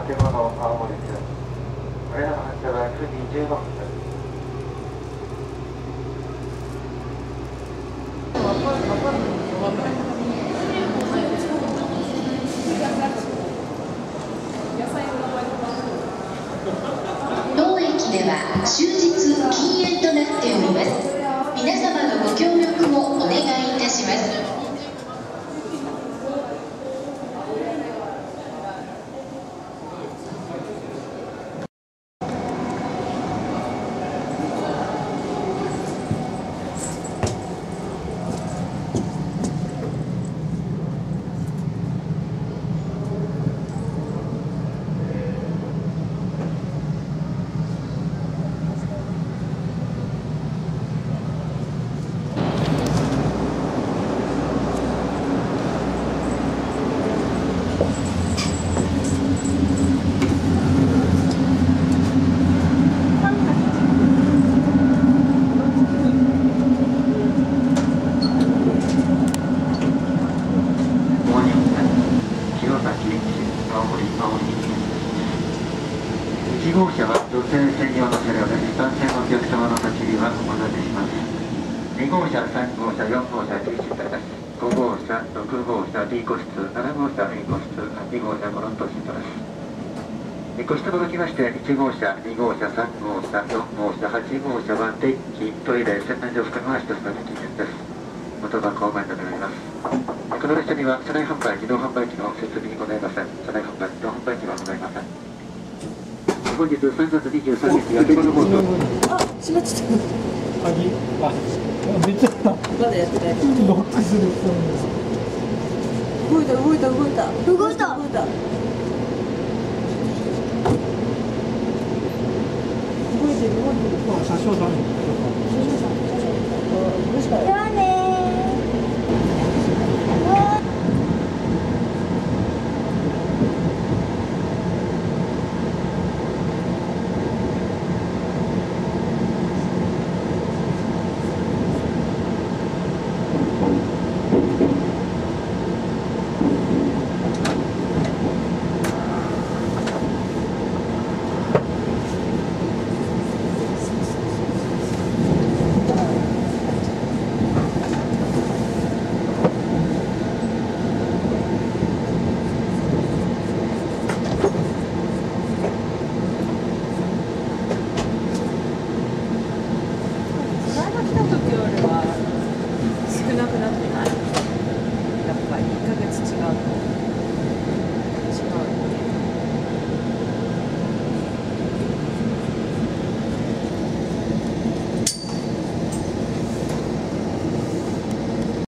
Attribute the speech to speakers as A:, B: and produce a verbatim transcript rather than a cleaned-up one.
A: 建物青森です。これらの発車はくじじゅうごふんです。
B: 当駅では終日禁煙となっております。皆様のご協力をお願いいたします。
A: いち号車は女性専用の車両です。男性のお客様の立ち入りはお断りします。に号車、さん号車、よん号車、T シートです。ご号車、ろく号車、D 個室、なな号車、A 個室、はち号車、コロントシートです。個室除きまして、いち号車、に号車、さん号車、よん号車、はち号車は電気、トイレ、洗面所含めは一つの電気店です。元箱を前になります。この列車には車内販売、自動販売機の設備ございません。車内販売、自動販売機はございません。本日さんがつにじゅうさんにち、焼け場の放送。
C: あ、閉まっちゃった。鍵、あ、めっちゃ。
D: まだやってない。
C: ロックする。
D: 動いた動いた動いた
E: 動いた
D: 動いた。動いてる動いてる。
C: まあ車掌さん。
D: 車掌さん車掌さん。あ、どうした。
E: じゃあねー。